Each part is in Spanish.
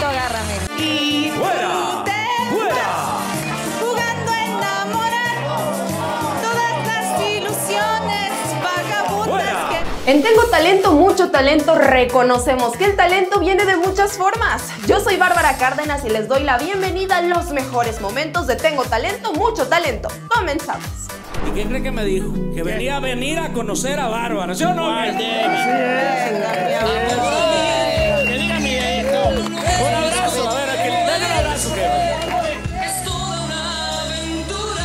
agárrame. Y fuera, fuera. Jugando a enamorar todas las ilusiones vagabundas que... En Tengo Talento, mucho talento, reconocemos que el talento viene de muchas formas. Yo soy Bárbara Cárdenas y les doy la bienvenida a los mejores momentos de Tengo Talento, mucho talento. Comenzamos. ¿Y qué cree que me dijo? Que venía a conocer a Bárbara, ¿sí o no? Que diga mi hijo. Un abrazo, a ver, dale un abrazo, Es toda una aventura.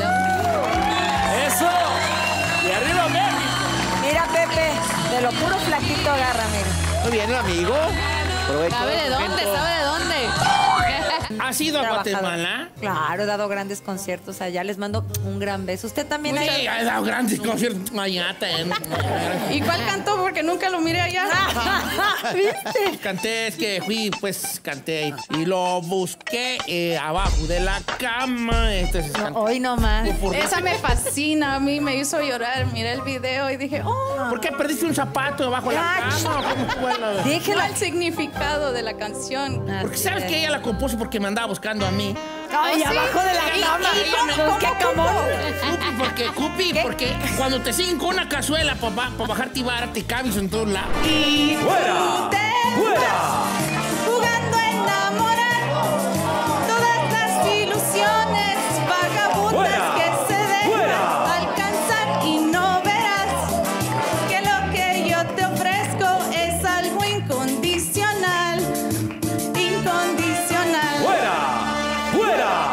Eso. Y arriba México. Mira, Pepe, de lo puro flaquito agárrame. Muy bien, amigo. ¿Sabe de dónde? ¿Sabe de dónde? ¿Has ido a Guatemala? Claro, he dado grandes conciertos allá. Les mando un gran beso. ¿Usted también Sí, ha he dado grandes conciertos allá. ¿Y cuál cantó? Porque nunca lo miré allá. ¿Viste? Canté, es que fui, pues canté y lo busqué abajo de la cama. Entonces, No, hoy nomás. Esa me fascina, a mí me hizo llorar. Miré el video y dije, oh, ¿por qué perdiste un zapato debajo de la cama? ¿Cómo fue la- Déjela. el significado de la canción. Porque sabes que ella la compuso porque me andaba buscando a mí. Ay, abajo de la cama. Pues, ¿qué cómo? Porque cuando te siguen con una cazuela para bajarte y vara, te cabes en todos lados. Y fuera, fuera. Jugando a enamorar todas las ilusiones vagabundas Fuera, que se dejan fuera. alcanzar y no verás que lo que yo te ofrezco es algo incondicional. Incondicional. Fuera, fuera.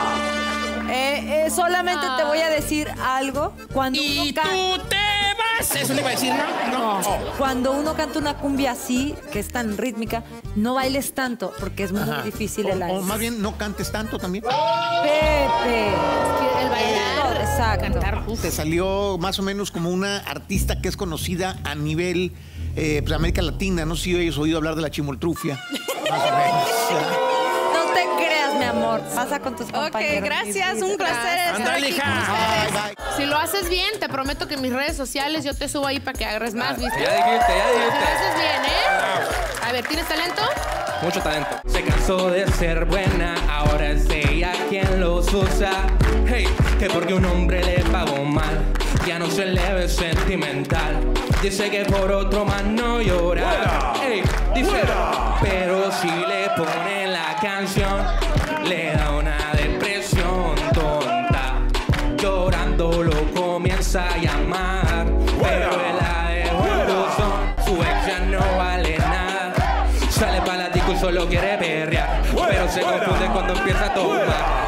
Solamente te voy a decir algo. Cuando Y uno canta... tú te vas. Eso le iba a decir, ¿no? No, cuando uno canta una cumbia así, que es tan rítmica, no bailes tanto, porque es muy difícil el O aire. más bien, no cantes tanto también. Pepe. El bailar, Exacto. cantar, uf. Te salió más o menos como una artista que es conocida a nivel pues, América Latina. No sé si hayas oído hablar de la chimoltrufia. Más o menos. No te creas, mi amor. Pasa con tus Ok, compañeros. gracias, un placer estar Ándale, aquí hija. con ustedes. Bye, bye. Si lo haces bien, te prometo que en mis redes sociales yo te subo ahí para que agarres más, ¿viste? Ya dijiste, ya Si lo dijiste. haces bien, ¿eh? A ver, ¿tienes talento? Mucho talento. Se cansó de ser buena, ahora es ella quien los usa. Hey, que porque un hombre le pagó mal, ya no se le ve sentimental. Dice que por otro más no llora. Hey, dice, pero si le ponen la canción, le da una depresión tonta. Llorando lo comienza a llamar, pero él la dejó en buzón. Su ex ya no vale nada. Sale para la disco y solo quiere perrear, pero se confunde cuando empieza a tomar.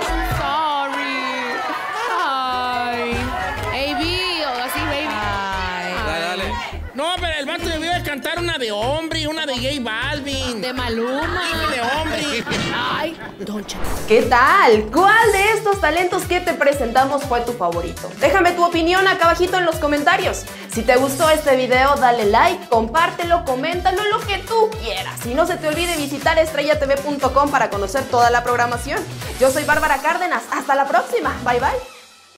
Sorry. Ay. AB, o así, baby. Dale, dale. No, pero el vato debió de cantar una de hombre, una de J Balvin. De Maluma. De hombre. Ay, Doncha. ¿Qué tal? ¿Cuál de estos talentos que te presentamos fue tu favorito? Déjame tu opinión acá abajito en los comentarios. Si te gustó este video, dale like, compártelo, coméntalo, lo que tú quieras. Y no se te olvide visitar estrellatv.com para conocer toda la programación. Yo soy Bárbara Cárdenas. Hasta la próxima. Bye, bye.